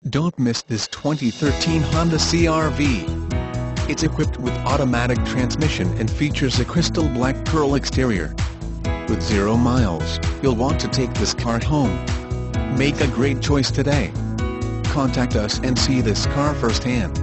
Don't miss this 2013 Honda CR-V. It's equipped with automatic transmission and features a crystal black pearl exterior. With 0 miles, you'll want to take this car home. Make a great choice today. Contact us and see this car firsthand.